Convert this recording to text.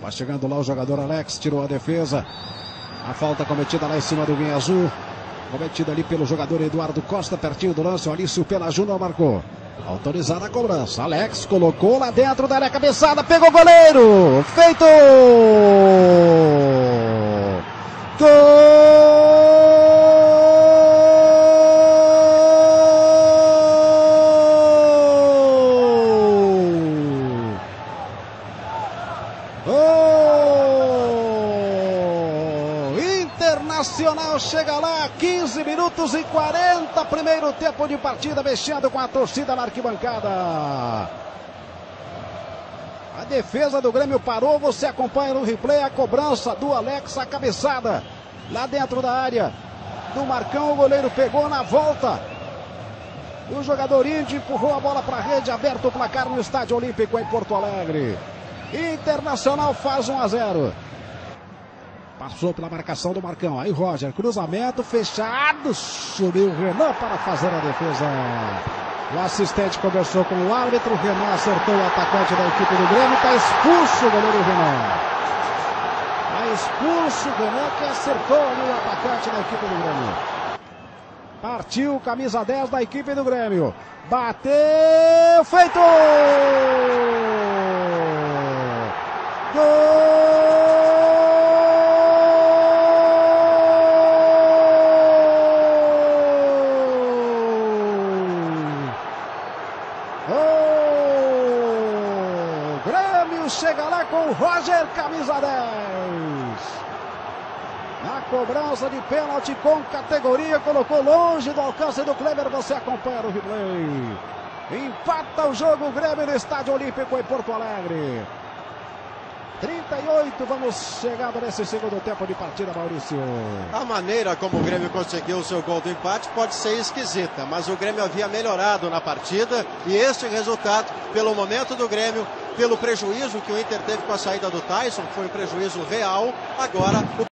Vai chegando lá o jogador Alex, tirou a defesa. A falta cometida lá em cima do Guinha Azul. Cometida ali pelo jogador Eduardo Costa, pertinho do lance. O Alício Pena Júnior marcou. Autorizada a cobrança. Alex colocou lá dentro da área, cabeçada, pegou o goleiro. Feito! Gol! Internacional chega lá, 15 minutos e 40, primeiro tempo de partida, mexendo com a torcida na arquibancada. A defesa do Grêmio parou, você acompanha no replay a cobrança do Alex, a cabeçada lá dentro da área do Marcão, o goleiro pegou na volta. O jogador índio empurrou a bola para a rede, aberto o placar no Estádio Olímpico em Porto Alegre. Internacional faz 1-0. Passou pela marcação do Marcão. Aí Roger, cruzamento fechado. Subiu o Renan para fazer a defesa. O assistente conversou com o árbitro. Renan acertou o atacante da equipe do Grêmio. Está expulso o goleiro Renan. Está expulso o Renan, que acertou ali o atacante da equipe do Grêmio. Partiu, camisa 10 da equipe do Grêmio. Bateu, feito! Gol! Grêmio chega lá com o Roger, camisa 10. Na cobrança de pênalti com categoria, colocou longe do alcance do Kleber, você acompanha no replay. Empata o jogo o Grêmio no Estádio Olímpico em Porto Alegre. 38, vamos chegando nesse segundo tempo de partida, Maurício. A maneira como o Grêmio conseguiu o seu gol do empate pode ser esquisita, mas o Grêmio havia melhorado na partida e este resultado, pelo momento do Grêmio, pelo prejuízo que o Inter teve com a saída do Tyson, que foi um prejuízo real, agora o